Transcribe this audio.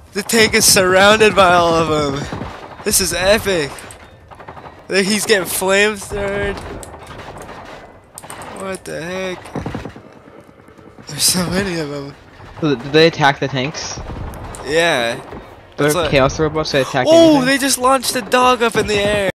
The tank is surrounded by all of them. This is epic. He's getting flamethrowed. What the heck? There's so many of them. So did they attack the tanks? Yeah. They're That's chaos robots. They attack. Oh, they just launched a dog up in the air.